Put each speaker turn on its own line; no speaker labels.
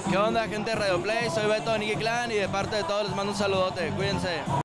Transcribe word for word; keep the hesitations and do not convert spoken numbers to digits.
¿Qué onda, gente de Radio Play? Soy Beto de Nicky Clan y de parte de todos les mando un saludote. Cuídense.